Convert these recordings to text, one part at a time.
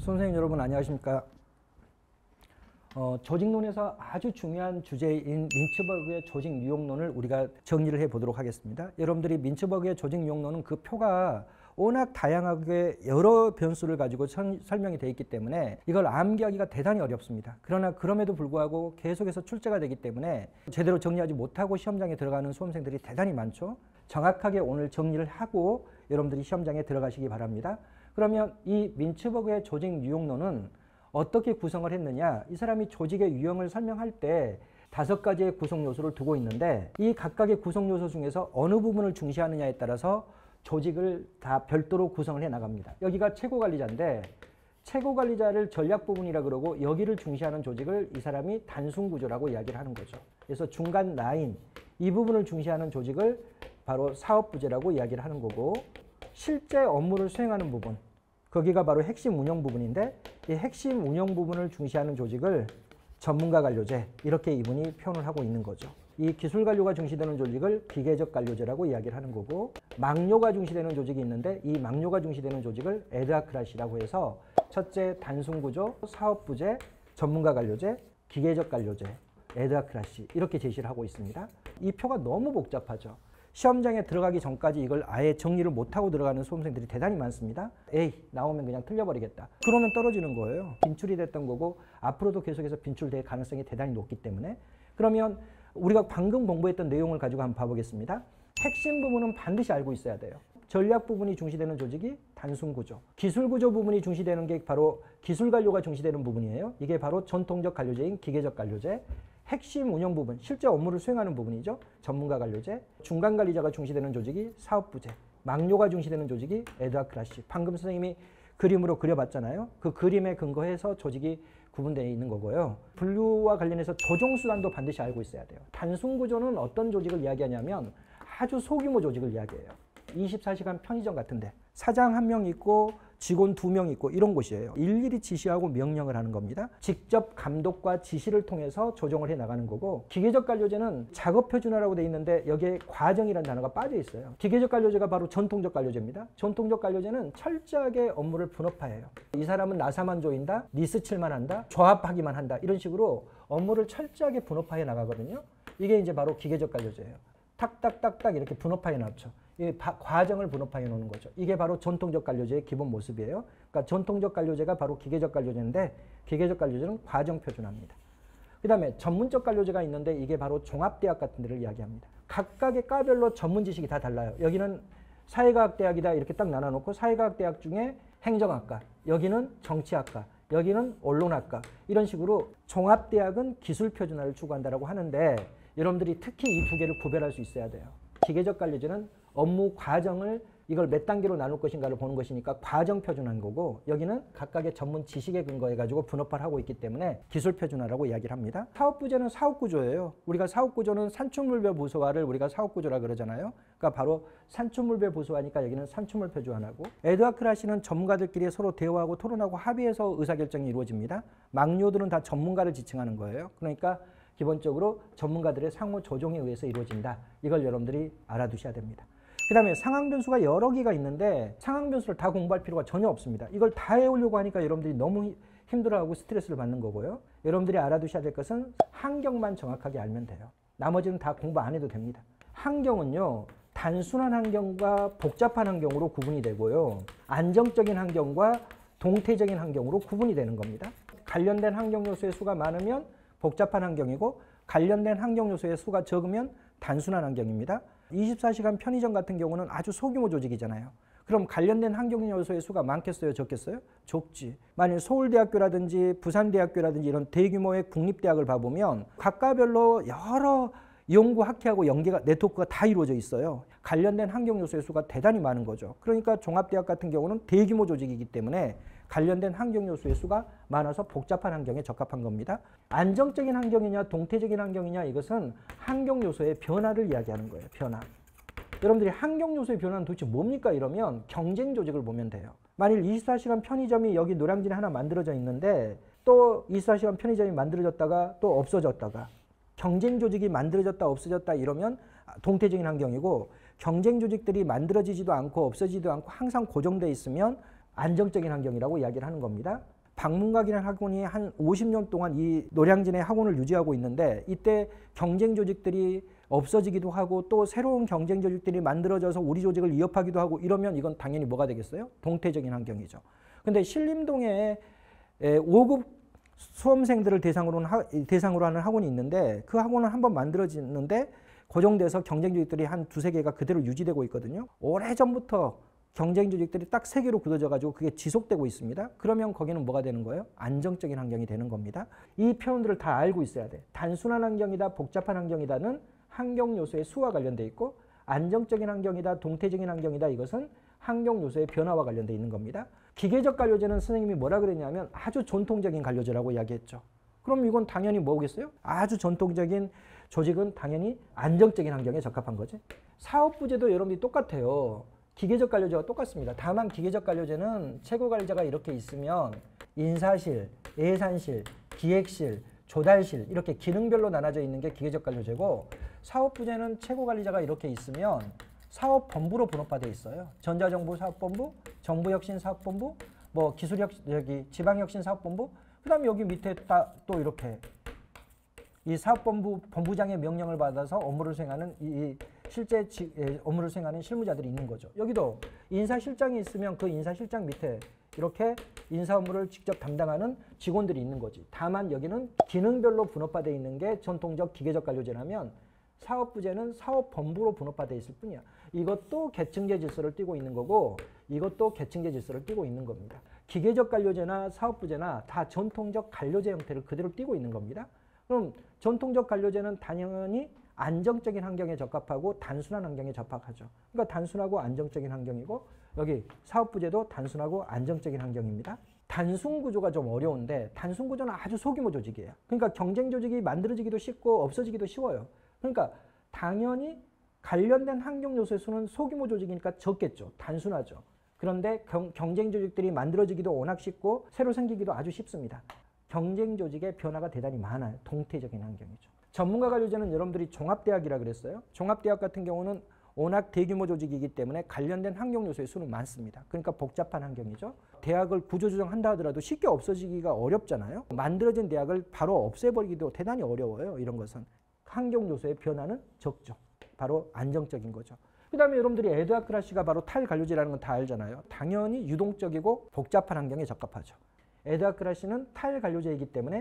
선생님 여러분 안녕하십니까? 조직론에서 아주 중요한 주제인 민츠버그의 조직 유형론을 우리가 정리를 해보도록 하겠습니다. 여러분들이 민츠버그의 조직 유형론은 그 표가 워낙 다양하게 여러 변수를 가지고 설명이 되어 있기 때문에 이걸 암기하기가 대단히 어렵습니다. 그러나 그럼에도 불구하고 계속해서 출제가 되기 때문에 제대로 정리하지 못하고 시험장에 들어가는 수험생들이 대단히 많죠. 정확하게 오늘 정리를 하고 여러분들이 시험장에 들어가시기 바랍니다. 그러면 이 민츠버그의 조직 유형론은 어떻게 구성을 했느냐? 이 사람이 조직의 유형을 설명할 때 5가지의 구성 요소를 두고 있는데 이 각각의 구성 요소 중에서 어느 부분을 중시하느냐에 따라서 조직을 다 별도로 구성을 해 나갑니다. 여기가 최고관리자인데 최고관리자를 전략부문이라 그러고 여기를 중시하는 조직을 이 사람이 단순구조라고 이야기를 하는 거죠. 그래서 중간 라인 이 부분을 중시하는 조직을 바로 사업부제라고 이야기를 하는 거고, 실제 업무를 수행하는 부분 거기가 바로 핵심 운영 부분인데 이 핵심 운영 부분을 중시하는 조직을 전문가 관료제 이렇게 이분이 표현을 하고 있는 거죠. 이 기술 관료가 중시되는 조직을 기계적 관료제라고 이야기를 하는 거고, 막료가 중시되는 조직이 있는데 이 막료가 중시되는 조직을 에드하크라시라고 해서 첫째 단순구조, 사업부제, 전문가 관료제, 기계적 관료제, 에드하크라시 이렇게 제시를 하고 있습니다. 이 표가 너무 복잡하죠. 시험장에 들어가기 전까지 이걸 아예 정리를 못하고 들어가는 수험생들이 대단히 많습니다. 에이, 나오면 그냥 틀려버리겠다. 그러면 떨어지는 거예요. 빈출이 됐던 거고 앞으로도 계속해서 빈출될 가능성이 대단히 높기 때문에. 그러면 우리가 방금 공부했던 내용을 가지고 한번 봐보겠습니다. 핵심 부분은 반드시 알고 있어야 돼요. 전략 부분이 중시되는 조직이 단순구조, 기술구조 부분이 중시되는 게 바로 기술관료가 중시되는 부분이에요. 이게 바로 전통적 관료제인 기계적 관료제, 핵심 운영 부분, 실제 업무를 수행하는 부분이죠. 전문가 관료제, 중간관리자가 중시되는 조직이 사업부제, 막료가 중시되는 조직이 에드하크라시. 방금 선생님이 그림으로 그려봤잖아요. 그 그림에 근거해서 조직이 구분되어 있는 거고요. 분류와 관련해서 조종수단도 반드시 알고 있어야 돼요. 단순구조는 어떤 조직을 이야기하냐면 아주 소규모 조직을 이야기해요. 24시간 편의점 같은데 사장 1명 있고 직원 2명 있고 이런 곳이에요. 일일이 지시하고 명령을 하는 겁니다. 직접 감독과 지시를 통해서 조정을 해 나가는 거고, 기계적 관료제는 작업 표준화라고 되어 있는데 여기에 과정이라는 단어가 빠져 있어요. 기계적 관료제가 바로 전통적 관료제입니다. 전통적 관료제는 철저하게 업무를 분업화해요. 이 사람은 나사만 조인다, 리스칠만 한다, 조합하기만 한다 이런 식으로 업무를 철저하게 분업화해 나가거든요. 이게 이제 바로 기계적 관료제예요. 탁탁탁탁 이렇게 분업화해 놨죠. 이 과정을 분업화해 놓는 거죠. 이게 바로 전통적 관료제의 기본 모습이에요. 그러니까 전통적 관료제가 바로 기계적 관료제인데 기계적 관료제는 과정 표준화입니다. 그 다음에 전문적 관료제가 있는데 이게 바로 종합대학 같은 데를 이야기합니다. 각각의 과별로 전문 지식이 다 달라요. 여기는 사회과학대학이다 이렇게 딱 나눠놓고 사회과학대학 중에 행정학과, 여기는 정치학과, 여기는 언론학과 이런 식으로 종합대학은 기술 표준화를 추구한다라고 하는데 여러분들이 특히 이 두 개를 구별할 수 있어야 돼요. 기계적 관료제는 업무 과정을 이걸 몇 단계로 나눌 것인가를 보는 것이니까 과정 표준화인 거고, 여기는 각각의 전문 지식에 근거해 가지고 분업화를 하고 있기 때문에 기술 표준화라고 이야기를 합니다. 사업부제는 사업구조예요. 우리가 사업구조는 산출물별 부서화를 우리가 사업구조라 그러잖아요. 그러니까 바로 산출물별 부서화니까 여기는 산출물 표준화고, 에드하크라시는 전문가들끼리 서로 대화하고 토론하고 합의해서 의사결정이 이루어집니다. 막료들은 다 전문가를 지칭하는 거예요. 그러니까 기본적으로 전문가들의 상호 조정에 의해서 이루어진다. 이걸 여러분들이 알아두셔야 됩니다. 그 다음에 상황 변수가 여러 개가 있는데 상황 변수를 다 공부할 필요가 전혀 없습니다. 이걸 다 해오려고 하니까 여러분들이 너무 힘들어하고 스트레스를 받는 거고요. 여러분들이 알아두셔야 될 것은 환경만 정확하게 알면 돼요. 나머지는 다 공부 안 해도 됩니다. 환경은요, 단순한 환경과 복잡한 환경으로 구분이 되고요. 안정적인 환경과 동태적인 환경으로 구분이 되는 겁니다. 관련된 환경 요소의 수가 많으면 복잡한 환경이고 관련된 환경 요소의 수가 적으면 단순한 환경입니다. 24시간 편의점 같은 경우는 아주 소규모 조직이잖아요. 그럼 관련된 환경 요소의 수가 많겠어요? 적겠어요? 적지. 만일 서울대학교라든지 부산대학교라든지 이런 대규모의 국립대학을 봐보면 각과별로 여러 연구학회하고 연계가 네트워크가 다 이루어져 있어요. 관련된 환경 요소의 수가 대단히 많은 거죠. 그러니까 종합대학 같은 경우는 대규모 조직이기 때문에 관련된 환경 요소의 수가 많아서 복잡한 환경에 적합한 겁니다. 안정적인 환경이냐 동태적인 환경이냐 이것은 환경 요소의 변화를 이야기하는 거예요. 변화. 여러분들이 환경 요소의 변화는 도대체 뭡니까? 이러면 경쟁 조직을 보면 돼요. 만일 24시간 편의점이 여기 노량진에 하나 만들어져 있는데 또 24시간 편의점이 만들어졌다가 또 없어졌다가 경쟁 조직이 만들어졌다 없어졌다 이러면 동태적인 환경이고, 경쟁 조직들이 만들어지지도 않고 없어지지도 않고 항상 고정되어 있으면 안정적인 환경이라고 이야기를 하는 겁니다. 방문각이라는 학원이 한 50년 동안 이 노량진의 학원을 유지하고 있는데 이때 경쟁 조직들이 없어지기도 하고 또 새로운 경쟁 조직들이 만들어져서 우리 조직을 위협하기도 하고 이러면 이건 당연히 뭐가 되겠어요? 동태적인 환경이죠. 근데 신림동에 5급 수험생들을 대상으로 하는 학원이 있는데 그 학원은 한번 만들어지는데 고정돼서 경쟁 조직들이 한 두세 개가 그대로 유지되고 있거든요. 오래전부터 경쟁 조직들이 딱 세 개로 굳어져 가지고 그게 지속되고 있습니다. 그러면 거기는 뭐가 되는 거예요? 안정적인 환경이 되는 겁니다. 이 표현들을 다 알고 있어야 돼. 단순한 환경이다, 복잡한 환경이다는 환경 요소의 수와 관련돼 있고 안정적인 환경이다, 동태적인 환경이다 이것은 환경 요소의 변화와 관련돼 있는 겁니다. 기계적 관료제는 선생님이 뭐라 그랬냐면 아주 전통적인 관료제라고 이야기했죠. 그럼 이건 당연히 뭐겠어요? 아주 전통적인 조직은 당연히 안정적인 환경에 적합한 거지. 사업부제도 여러분들이 똑같아요. 기계적 관료제와 똑같습니다. 다만 기계적 관료제는 최고 관리자가 이렇게 있으면 인사실, 예산실, 기획실, 조달실 이렇게 기능별로 나눠져 있는 게 기계적 관료제고 사업부제는 최고 관리자가 이렇게 있으면 사업본부로 분업화되어 있어요. 전자정보사업본부, 정부혁신사업본부, 뭐 지방혁신사업본부, 그 다음에 여기 밑에 또 이렇게 이 사업본부 본부장의 명령을 받아서 업무를 수행하는 실제 업무를 수행하는 실무자들이 있는 거죠. 여기도 인사실장이 있으면 그 인사실장 밑에 이렇게 인사 업무를 직접 담당하는 직원들이 있는 거지. 다만 여기는 기능별로 분업화되어 있는 게 전통적 기계적 관료제라면 사업부제는 사업본부로 분업화되어 있을 뿐이야. 이것도 계층제 질서를 띠고 있는 거고 이것도 계층제 질서를 띠고 있는 겁니다. 기계적 관료제나 사업부제나 다 전통적 관료제 형태를 그대로 띠고 있는 겁니다. 그럼 전통적 관료제는 당연히 안정적인 환경에 적합하고 단순한 환경에 적합하죠. 그러니까 단순하고 안정적인 환경이고 여기 사업부제도 단순하고 안정적인 환경입니다. 단순 구조가 좀 어려운데 단순 구조는 아주 소규모 조직이에요. 그러니까 경쟁 조직이 만들어지기도 쉽고 없어지기도 쉬워요. 그러니까 당연히 관련된 환경 요소의 수는 소규모 조직이니까 적겠죠. 단순하죠. 그런데 경쟁 조직들이 만들어지기도 워낙 쉽고 새로 생기기도 아주 쉽습니다. 경쟁 조직의 변화가 대단히 많아요. 동태적인 환경이죠. 전문가 관료제는 여러분들이 종합대학이라 그랬어요. 종합대학 같은 경우는 워낙 대규모 조직이기 때문에 관련된 환경 요소의 수는 많습니다. 그러니까 복잡한 환경이죠. 대학을 구조조정한다 하더라도 쉽게 없어지기가 어렵잖아요. 만들어진 대학을 바로 없애버리기도 대단히 어려워요. 이런 것은. 환경 요소의 변화는 적죠. 바로 안정적인 거죠. 그 다음에 여러분들이 에드아크라시가 바로 탈관료제라는 건 다 알잖아요. 당연히 유동적이고 복잡한 환경에 적합하죠. 에드아크라시는 탈관료제이기 때문에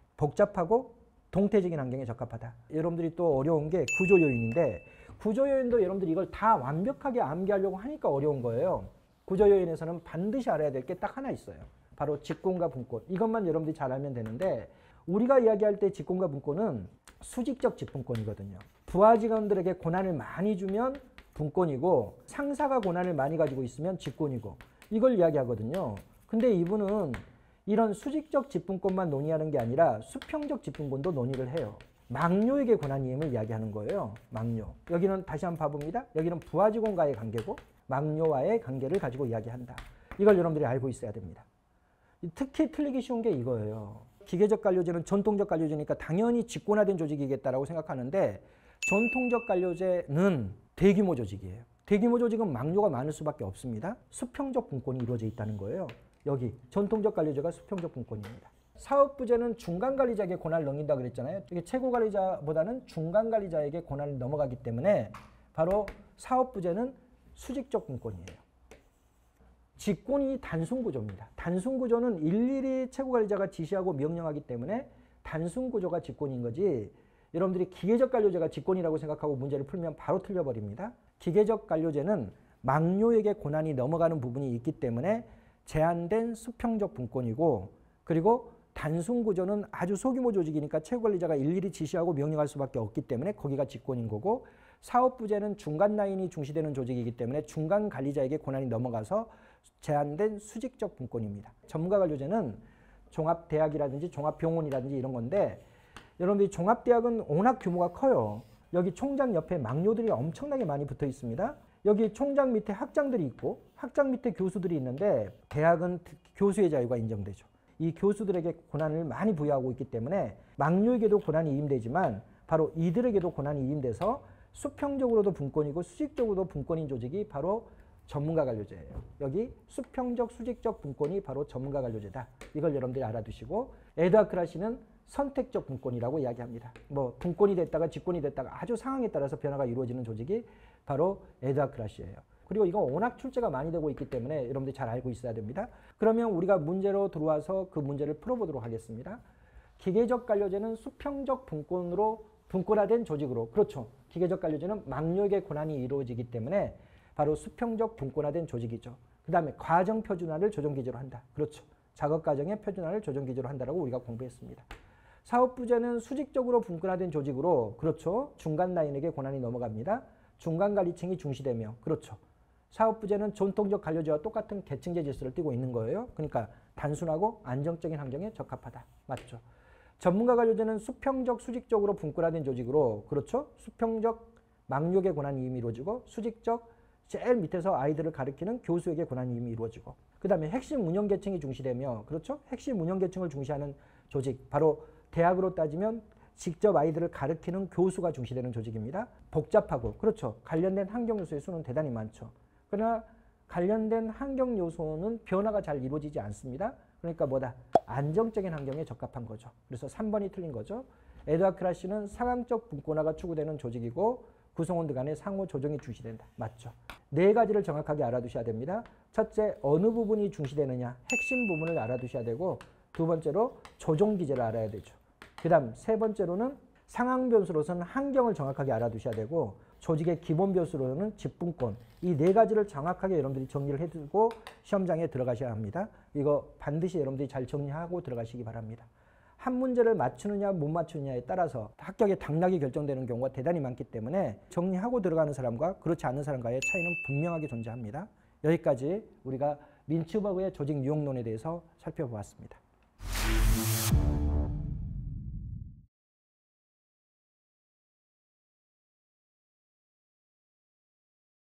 복잡하고 동태적인 환경에 적합하다. 여러분들이 또 어려운 게 구조요인인데 구조요인도 여러분들이 이걸 다 완벽하게 암기하려고 하니까 어려운 거예요. 구조요인에서는 반드시 알아야 될 게 딱 하나 있어요. 바로 직권과 분권. 이것만 여러분들이 잘 알면 되는데 우리가 이야기할 때 직권과 분권은 수직적 직분권이거든요. 부하 직원들에게 권한을 많이 주면 분권이고 상사가 권한을 많이 가지고 있으면 직권이고 이걸 이야기하거든요. 근데 이분은 이런 수직적 직분권만 논의하는 게 아니라 수평적 직분권도 논의를 해요. 막료에게 권한이임을 이야기하는 거예요. 막료. 여기는 다시 한번 봐봅니다. 여기는 부하 직원과의 관계고 막료와의 관계를 가지고 이야기한다. 이걸 여러분들이 알고 있어야 됩니다. 특히 틀리기 쉬운 게 이거예요. 기계적 관료제는 전통적 관료제니까 당연히 직권화된 조직이겠다라고 생각하는데 전통적 관료제는 대규모 조직이에요. 대규모 조직은 막료가 많을 수밖에 없습니다. 수평적 분권이 이루어져 있다는 거예요. 여기 전통적 관료제가 수평적 분권입니다. 사업부제는 중간관리자에게 권한을 넘긴다 그랬잖아요. 이게 최고관리자보다는 중간관리자에게 권한을 넘어가기 때문에 바로 사업부제는 수직적 분권이에요. 직권이 단순구조입니다. 단순구조는 일일이 최고관리자가 지시하고 명령하기 때문에 단순구조가 직권인 거지 여러분들이 기계적 관료제가 직권이라고 생각하고 문제를 풀면 바로 틀려버립니다. 기계적 관료제는 막료에게 권한이 넘어가는 부분이 있기 때문에 제한된 수평적 분권이고 그리고 단순구조는 아주 소규모 조직이니까 최고관리자가 일일이 지시하고 명령할 수밖에 없기 때문에 거기가 직권인 거고 사업부제는 중간 라인이 중시되는 조직이기 때문에 중간 관리자에게 권한이 넘어가서 제한된 수직적 분권입니다. 전문가 관료제는 종합대학이라든지 종합병원이라든지 이런 건데 여러분들이 종합대학은 워낙 규모가 커요. 여기 총장 옆에 막료들이 엄청나게 많이 붙어 있습니다. 여기 총장 밑에 학장들이 있고 학장 밑에 교수들이 있는데 대학은 교수의 자유가 인정되죠. 이 교수들에게 권한을 많이 부여하고 있기 때문에 막료에게도 권한이 이임되지만 바로 이들에게도 권한이 이임돼서 수평적으로도 분권이고 수직적으로도 분권인 조직이 바로 전문가 관료제예요. 여기 수평적 수직적 분권이 바로 전문가 관료제다. 이걸 여러분들이 알아두시고 에드아크라시는 선택적 분권이라고 이야기합니다. 뭐 분권이 됐다가 직권이 됐다가 아주 상황에 따라서 변화가 이루어지는 조직이 바로 에드아크라시예요. 그리고 이거 워낙 출제가 많이 되고 있기 때문에 여러분들이 잘 알고 있어야 됩니다. 그러면 우리가 문제로 들어와서 그 문제를 풀어보도록 하겠습니다. 기계적 관료제는 수평적 분권으로 분권화된 조직으로, 그렇죠. 기계적 관료제는 막력의 권한이 이루어지기 때문에 바로 수평적 분권화된 조직이죠. 그 다음에 과정 표준화를 조정 기제로 한다. 그렇죠. 작업 과정의 표준화를 조정 기제로 한다라고 우리가 공부했습니다. 사업부제는 수직적으로 분권화된 조직으로, 그렇죠. 중간 라인에게 권한이 넘어갑니다. 중간 관리층이 중시되며, 그렇죠. 사업부제는 전통적 관료제와 똑같은 계층제 질서를 띠고 있는 거예요. 그러니까 단순하고 안정적인 환경에 적합하다. 맞죠. 전문가 관료제는 수평적 수직적으로 분권화된 조직으로, 그렇죠. 수평적 막력의 권한이 이미 이루어지고 수직적 제일 밑에서 아이들을 가르치는 교수에게 권한이 이미 이루어지고, 그 다음에 핵심 운영 계층이 중시되며, 그렇죠. 핵심 운영 계층을 중시하는 조직, 바로 대학으로 따지면 직접 아이들을 가르치는 교수가 중시되는 조직입니다. 복잡하고, 그렇죠. 관련된 환경 요소의 수는 대단히 많죠. 그러나 관련된 환경 요소는 변화가 잘 이루어지지 않습니다. 그러니까 뭐다? 안정적인 환경에 적합한 거죠. 그래서 3번이 틀린 거죠. 에드아크라시는 상황적 분권화가 추구되는 조직이고 구성원들 간의 상호 조정이 중시된다. 맞죠? 네 가지를 정확하게 알아두셔야 됩니다. 첫째, 어느 부분이 중시되느냐? 핵심 부분을 알아두셔야 되고, 두 번째로 조정 기제를 알아야 되죠. 그 다음 세 번째로는 상황 변수로서는 환경을 정확하게 알아두셔야 되고, 조직의 기본 변수로는 직분권, 이 네 가지를 정확하게 여러분들이 정리를 해두고 시험장에 들어가셔야 합니다. 이거 반드시 여러분들이 잘 정리하고 들어가시기 바랍니다. 한 문제를 맞추느냐 못 맞추느냐에 따라서 합격의 당락이 결정되는 경우가 대단히 많기 때문에 정리하고 들어가는 사람과 그렇지 않은 사람과의 차이는 분명하게 존재합니다. 여기까지 우리가 민츠버그의 조직 유형론에 대해서 살펴보았습니다.